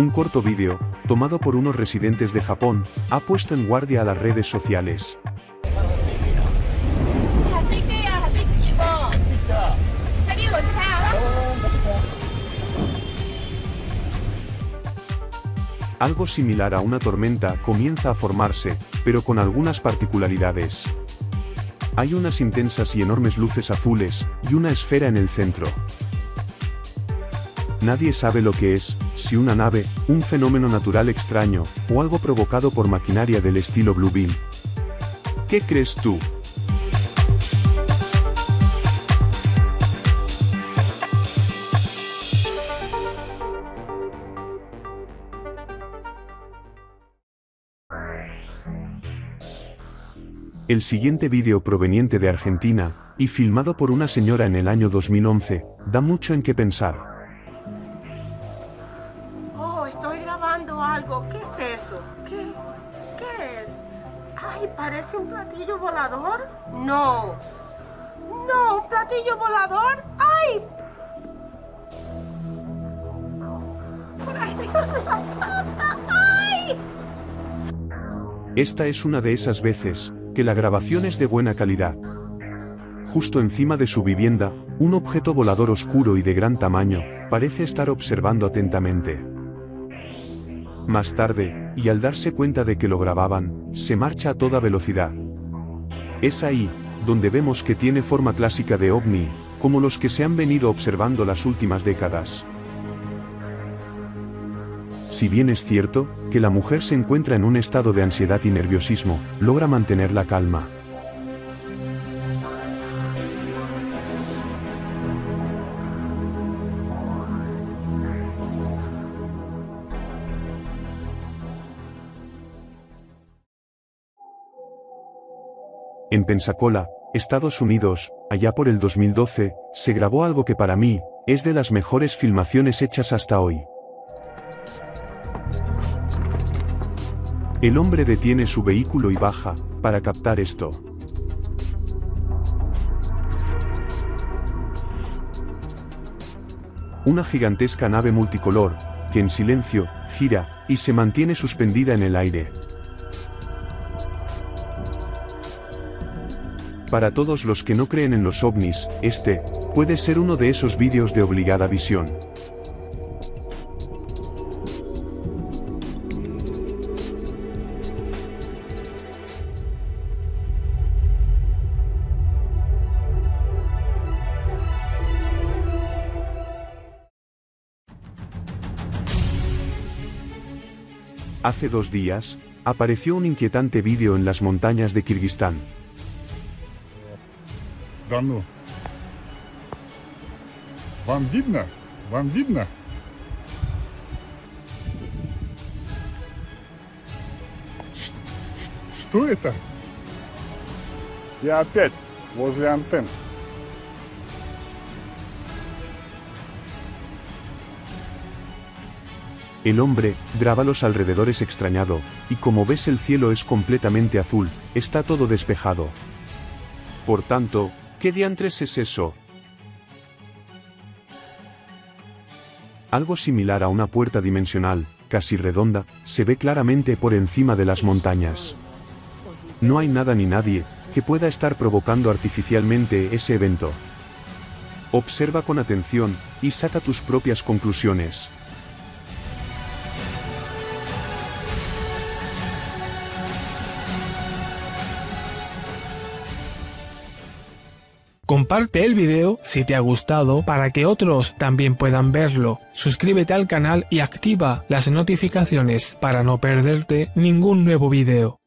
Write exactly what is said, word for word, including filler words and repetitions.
Un corto vídeo, tomado por unos residentes de Japón, ha puesto en guardia a las redes sociales. Algo similar a una tormenta comienza a formarse, pero con algunas particularidades. Hay unas intensas y enormes luces azules, y una esfera en el centro. Nadie sabe lo que es, si una nave, un fenómeno natural extraño, o algo provocado por maquinaria del estilo Blue Beam. ¿Qué crees tú? El siguiente vídeo proveniente de Argentina, y filmado por una señora en el año dos mil once, da mucho en qué pensar. Oh, estoy grabando algo. ¿Qué es eso? ¿Qué? ¿Qué es? Ay, parece un platillo volador. No. No, un platillo volador. ¡Ay! ¡Ay, Dios de la casa! ¡Ay! Esta es una de esas veces que la grabación es de buena calidad. Justo encima de su vivienda, un objeto volador oscuro y de gran tamaño, parece estar observando atentamente. Más tarde, y al darse cuenta de que lo grababan, se marcha a toda velocidad. Es ahí, donde vemos que tiene forma clásica de ovni, como los que se han venido observando las últimas décadas. Si bien es cierto, que la mujer se encuentra en un estado de ansiedad y nerviosismo, logra mantener la calma. En Pensacola, Estados Unidos, allá por el dos mil doce, se grabó algo que para mí, es de las mejores filmaciones hechas hasta hoy. El hombre detiene su vehículo y baja, para captar esto. Una gigantesca nave multicolor, que en silencio, gira, y se mantiene suspendida en el aire. Para todos los que no creen en los ovnis, este, puede ser uno de esos vídeos de obligada visión. Hace dos días, apareció un inquietante vídeo en las montañas de Kirguistán. Да ну. Вам видно? Вам видно? Ш- ш- Что это? Я опять возле антенн. El hombre graba los alrededores extrañado, y como ves el cielo es completamente azul, está todo despejado. Por tanto, ¿qué diantres es eso? Algo similar a una puerta dimensional, casi redonda, se ve claramente por encima de las montañas. No hay nada ni nadie que pueda estar provocando artificialmente ese evento. Observa con atención, y saca tus propias conclusiones. Comparte el video si te ha gustado para que otros también puedan verlo. Suscríbete al canal y activa las notificaciones para no perderte ningún nuevo video.